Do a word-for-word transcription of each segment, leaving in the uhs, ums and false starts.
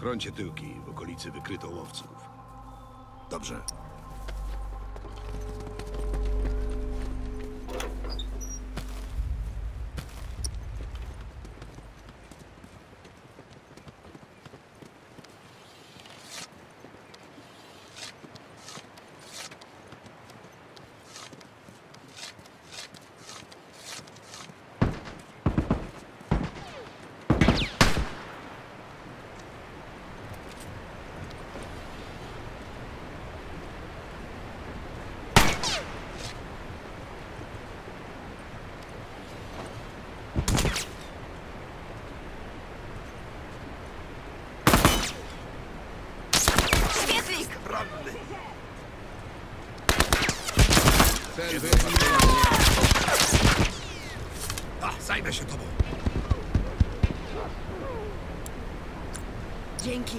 Chrońcie tyłki, w okolicy wykryto łowców. Dobrze. Cel wyeliminowany. A, zajmę się tobą. Dzięki.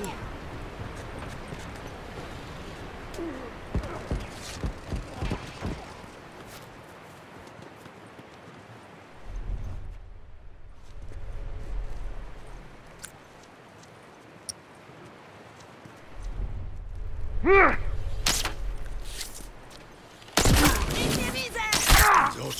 Nic nie widzę! Cóż.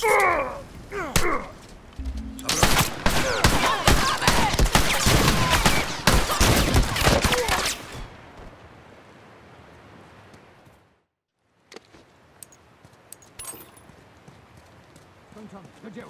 Skończone. Do dzieła.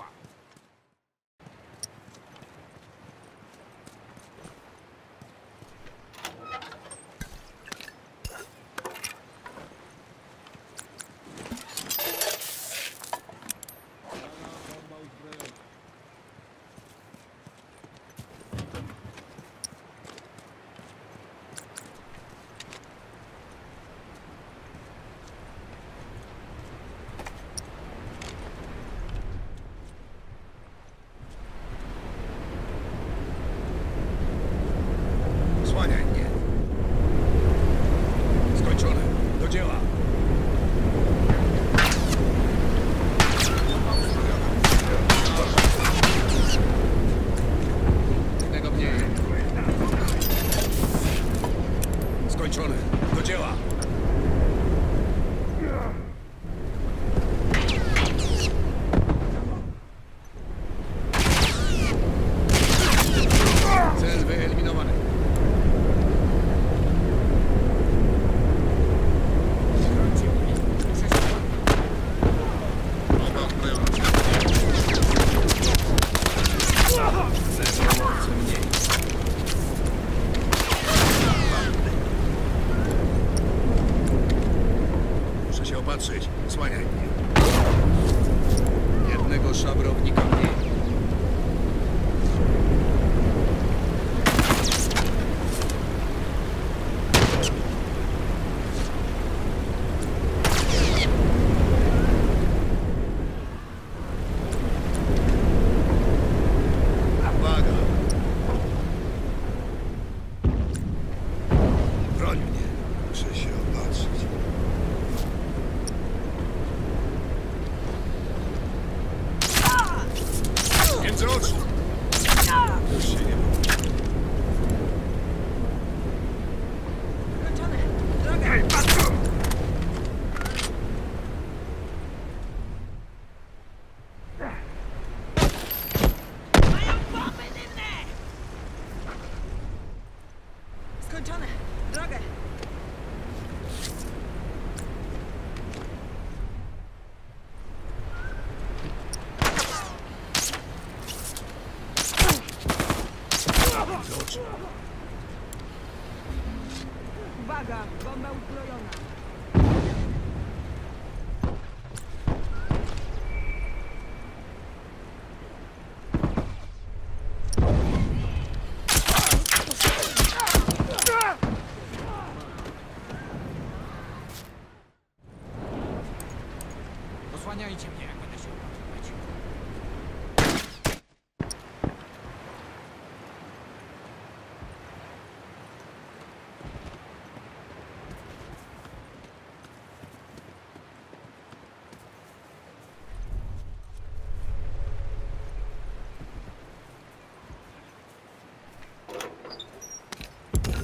Słaniaj mnie. Skończone. Do dzieła. Jednego mniej. Skończone. Do dzieła. Cel wyeliminowany. Muszę się opatrzyć. Słaniaj mnie. Jednego szabrownika mniej. Uwaga. Broń mnie. Muszę się opatrzyć. Między oczu. Już się nie boję. Skończone. Droga. Hej, patrz! Mają bomby dymne! Skończone. Drogę. Między oczu. Uwaga, bomba uzbrojona. Osłaniajcie mnie, jak będę się opatrywać.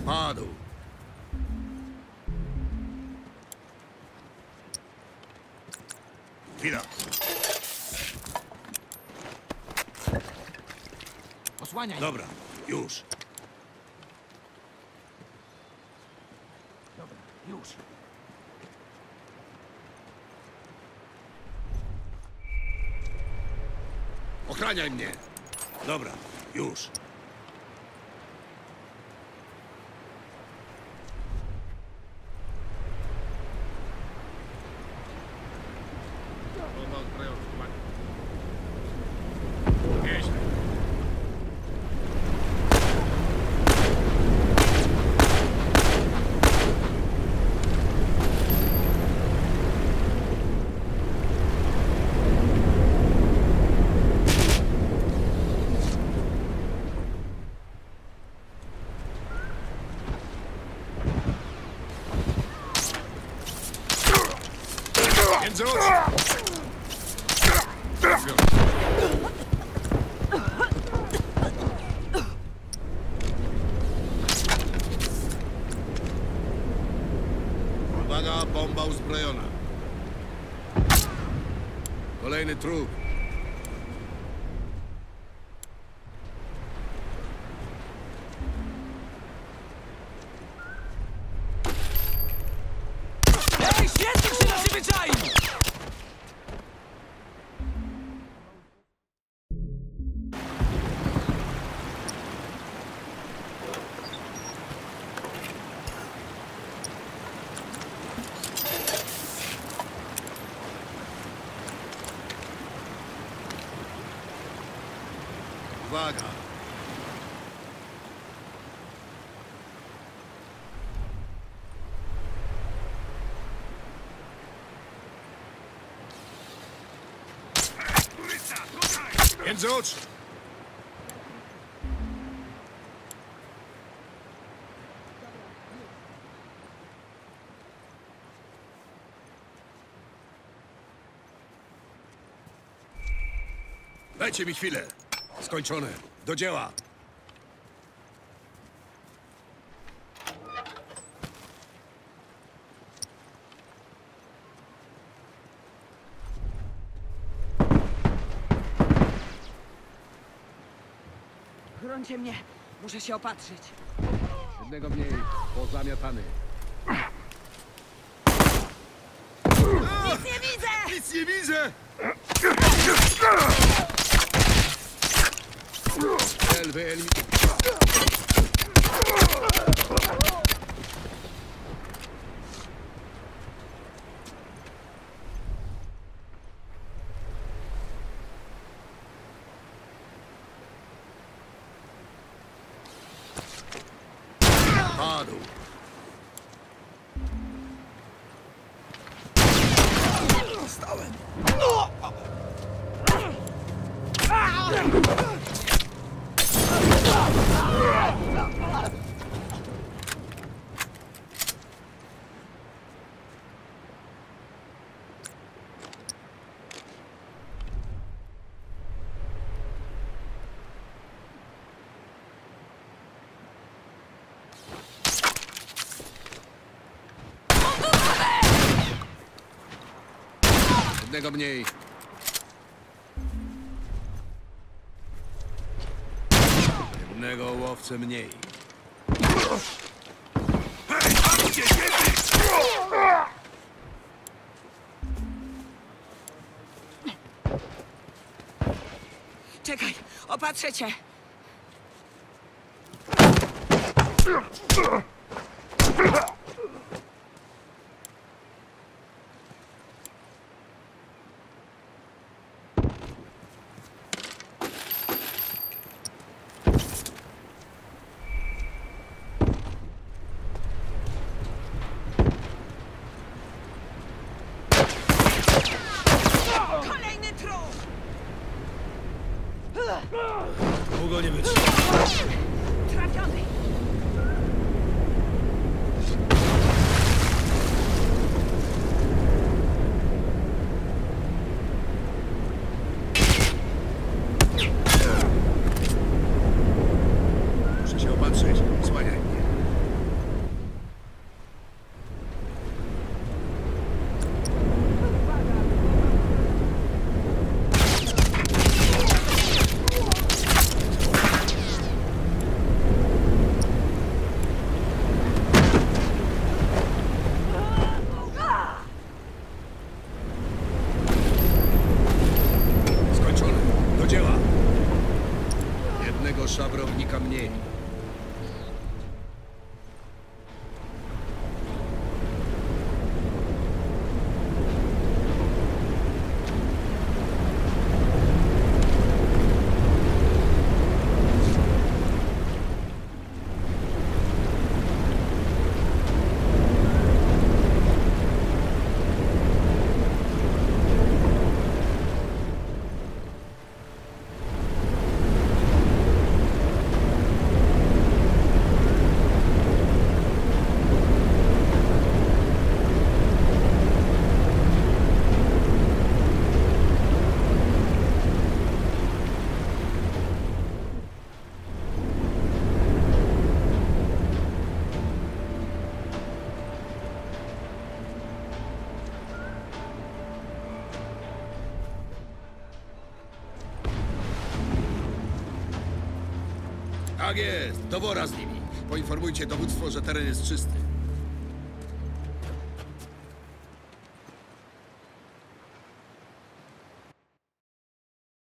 Padł. Chwila. Osłaniaj. Dobra, już. Dobra, już. Ochraniaj mnie. Dobra, już. Bomba uzbrojona. Nieźle. Między oczy! Uwaga, bomba uzbrojona. Kolejny trup. Ej, świetnie się na ciebie czai! Uwaga. Między oczy! Dajcie mi chwilę. Skończone. Do dzieła. Chroncie mnie. Muszę się opatrzyć. Jednego mniej. Pozamiatany. Nic nie widzę! Nic nie widzę! Cel wyeliminowany. Padł. Jednego mniej. Jednego łowcę mniej. Hej, patrzcie, kiedy! Czekaj, opatrzę cię. Kolejny trup! Długo nie być. Trafiony! Muszę się opatrzyć. Słaniaj mnie. Jednego szabrownika mniej. Tak jest, do wora z nimi. Poinformujcie dowództwo, że teren jest czysty.